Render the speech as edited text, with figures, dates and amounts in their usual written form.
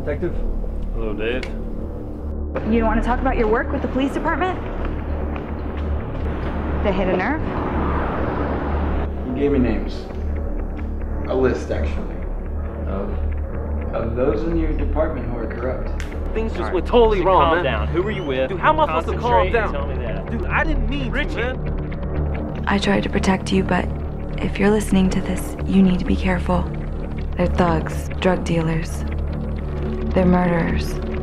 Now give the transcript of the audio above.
Detective. Hello, Dave. You don't want to talk about your work with the police department? They hit a nerve? You gave me names. A list, actually, of those in your department who are corrupt. Things just went totally wrong, man. Calm down. Who were you with? Dude, how am I supposed to calm down? Tell me that. Dude, I didn't mean Richie. to, man. I tried to protect you, but if you're listening to this, you need to be careful. They're thugs, drug dealers. They're murderers.